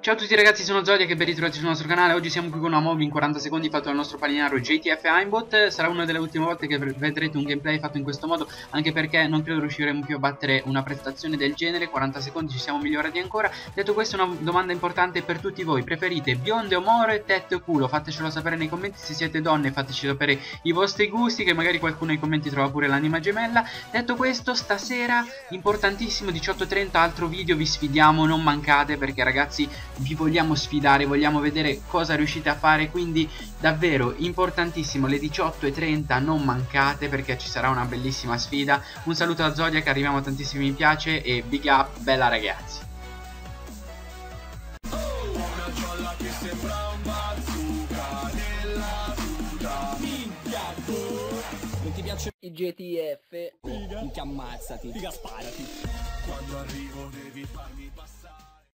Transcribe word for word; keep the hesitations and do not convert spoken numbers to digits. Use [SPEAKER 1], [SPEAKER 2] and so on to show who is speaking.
[SPEAKER 1] Ciao a tutti ragazzi, sono Zodiac e ben ritrovati sul nostro canale. Oggi siamo qui con una mob in quaranta secondi fatto dal nostro palinaro J T F Aimbot. Sarà una delle ultime volte che vedrete un gameplay fatto in questo modo, anche perché non credo riusciremo più a battere una prestazione del genere. quaranta secondi ci siamo migliorati ancora. Detto questo, una domanda importante per tutti voi: preferite bionde o more, tette o culo? Fatecelo sapere nei commenti. Se siete donne fateci sapere i vostri gusti, che magari qualcuno nei commenti trova pure l'anima gemella. Detto questo, stasera importantissimo, diciotto e trenta, altro video, vi sfidiamo, non mancate, perché ragazzi vi vogliamo sfidare, vogliamo vedere cosa riuscite a fare, quindi davvero importantissimo, le diciotto e trenta non mancate, perché ci sarà una bellissima sfida. Un saluto da Zodiac, arriviamo a tantissimi mi piace e big up, bella ragazzi.
[SPEAKER 2] Non ti piacciono i G T F? Figa. Minchia ammazzati. Figa sparati. Quando arrivo devi farmi passare.